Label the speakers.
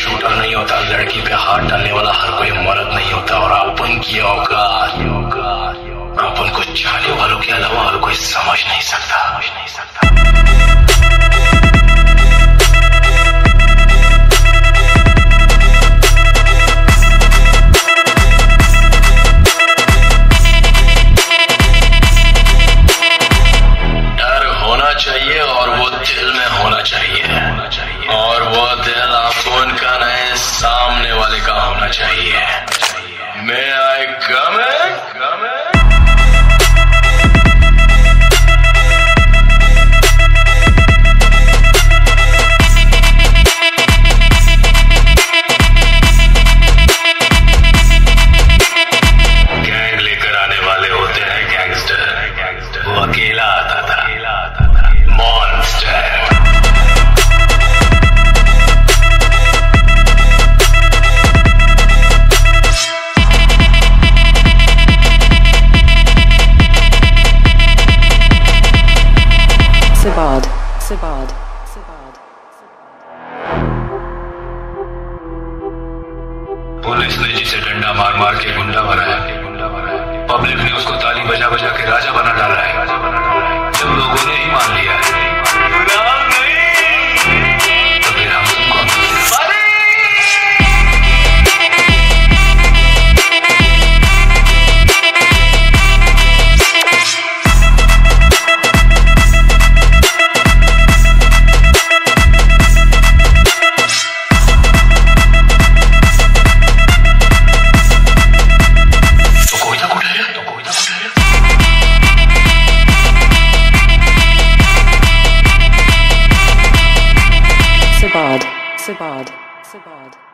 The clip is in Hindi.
Speaker 1: शूटर नहीं होता, लड़की पे हाथ डालने वाला हर कोई मर्द नहीं होता। और अपन की औकात अपन को चाहने वालों के अलावा और कोई समझ नहीं सकता। डर होना चाहिए और वो दिल में होना चाहिए, और वो दिल आपको उनका नहीं सामने वाले का होना चाहिए। मैं आई गमे अकेला आता था मॉन्स्टर।
Speaker 2: SUBODH
Speaker 1: पुलिस ने जिसे डंडा मार मार के गुंडा बनाया, पब्लिक ने उसको ताली बजा बजा के राजा बना डाला है। जब लोगों ने ही मान लिया है तो फिर हम तुम कौन?
Speaker 2: SUBODH